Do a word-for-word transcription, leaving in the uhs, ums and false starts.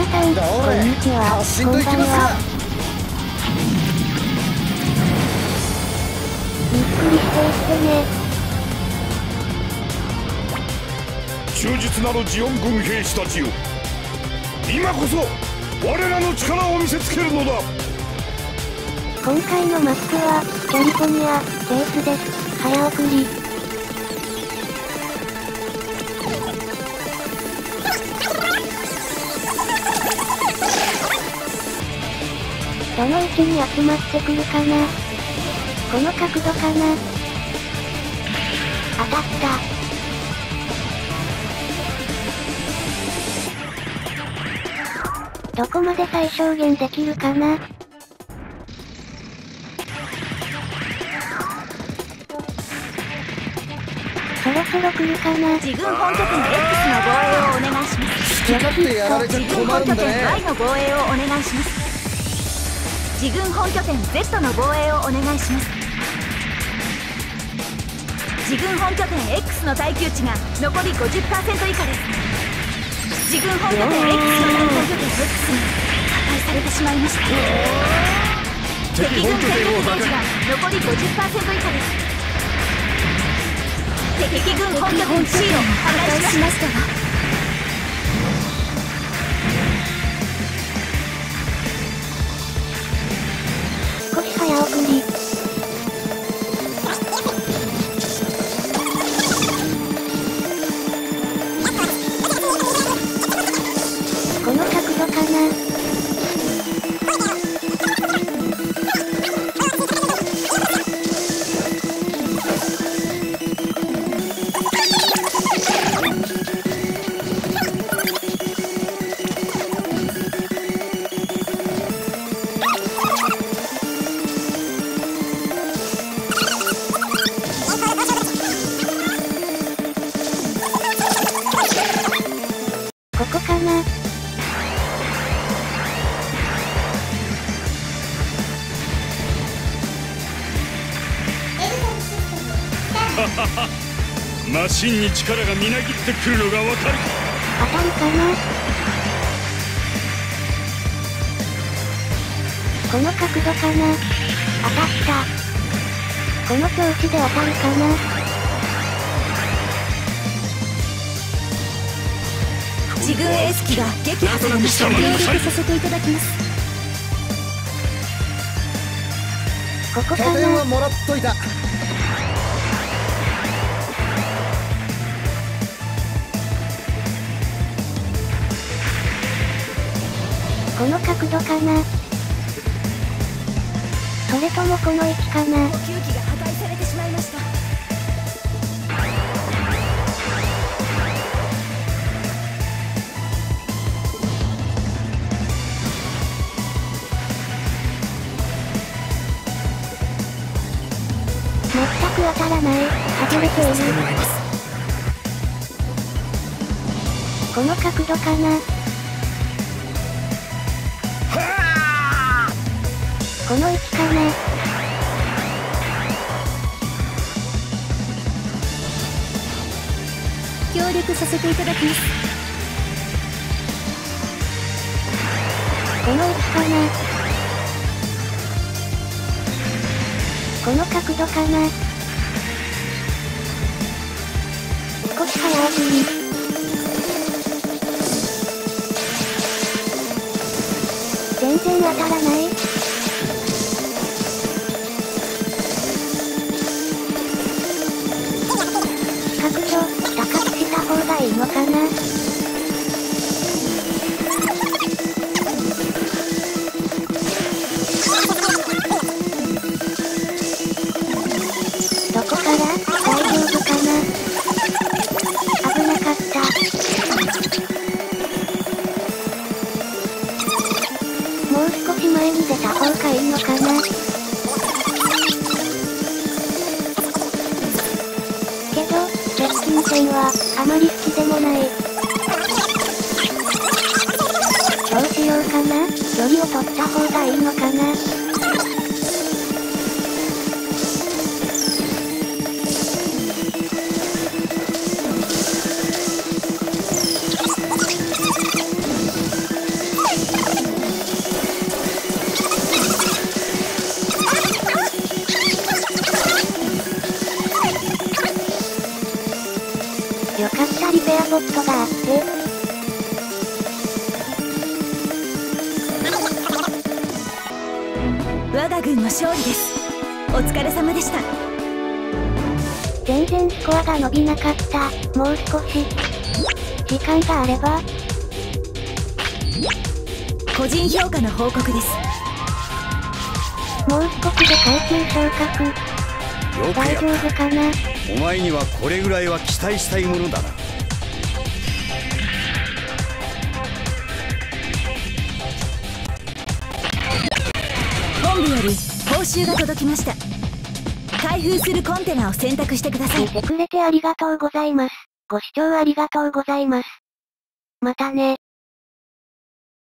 皆さん、こんにちは。こんばんは。ゆっくりしていってね。 忠実なるジオン軍兵士たちよ、今こそ我らの力を見せつけるのだ。 今回のマップはキャリフォニアベースです。早送り。どの位置に集まってくるかな。この角度かな。当たった。どこまで最小限できるかな。そろそろ来るかな。 自軍本拠点 X の防衛をお願いします。 よろしく。 自軍本拠点 Y の防衛をお願いします。自軍本拠点 Z の防衛をお願いします。自軍本拠点 X の耐久値が残り ごじゅっパーセント 以下です。自軍本拠点 X の本拠点 X が破壊されてしまいました。敵軍戦力ゲージが残り ごじゅっパーセント 以下です。敵軍本拠点 C を破壊しました。 少し早送り。この角度かな。ここかな。 マシンに力がみなぎってくるのがわかるか。 当たるかな。この角度かな。当たった。この調子で当たるかな。 自軍エース機が撃破されました。協力させていただきます。 ここかな。 拠点はもらっといた。 この角度かな。それともこの位置かな。 補給機が破壊されてしまいました。 全く当たらない。外れている。この角度かな。この位置かな。 協力させていただきます。 この位置かな。この角度かな。少し早送り。全然当たらない。角度高くした方がいいのかな。どこから大丈夫かな。危なかった。もう少し前に出た方がいいのかな。けど接近戦はあまり好きでもない。どうしようかな。距離を取った方がいいのかな。 ボットだ。え我が軍の勝利です。お疲れ様でした。 全然スコアが伸びなかった。もう少し時間があれば。 個人評価の報告です。 もう少しで階級昇格。 よくや大丈夫かな。 お前にはこれぐらいは期待したいものだな。 本部より報酬が届きました。開封するコンテナを選択してください。 見てくれてありがとうございます。ご視聴ありがとうございます。またね。